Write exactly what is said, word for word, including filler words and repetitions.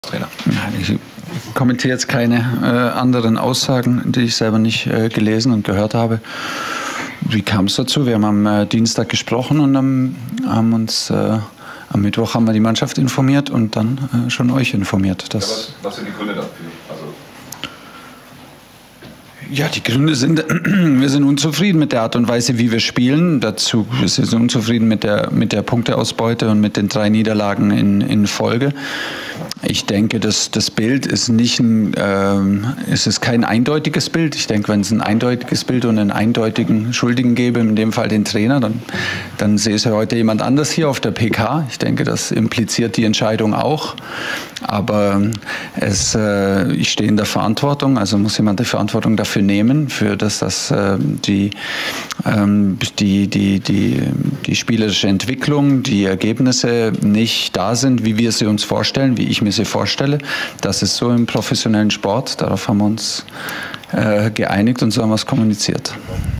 Trainer. Ich kommentiere jetzt keine äh, anderen Aussagen, die ich selber nicht äh, gelesen und gehört habe. Wie kam es dazu? Wir haben am äh, Dienstag gesprochen und am, haben uns äh, am Mittwoch haben wir die Mannschaft informiert und dann äh, schon euch informiert. Dass Ja, was, was sind die Gründe dafür? Also Ja, die Gründe sind, wir sind unzufrieden mit der Art und Weise, wie wir spielen. Dazu wir sind unzufrieden mit der, mit der Punkteausbeute und mit den drei Niederlagen in, in Folge. Ich denke, das, das Bild ist nicht ein, ähm, es ist kein eindeutiges Bild. Ich denke, wenn es ein eindeutiges Bild und einen eindeutigen Schuldigen gäbe, in dem Fall den Trainer, dann, dann sehe ich heute jemand anders hier auf der P K. Ich denke, das impliziert die Entscheidung auch. Aber es, äh, ich stehe in der Verantwortung, also muss jemand die Verantwortung dafür nehmen, für das, dass äh, die, ähm, die, die, die, die spielerische Entwicklung, die Ergebnisse nicht da sind, wie wir sie uns vorstellen, wie ich mir sie vorstelle. Das ist so im professionellen Sport. Darauf haben wir uns äh, geeinigt und so haben wir es kommuniziert.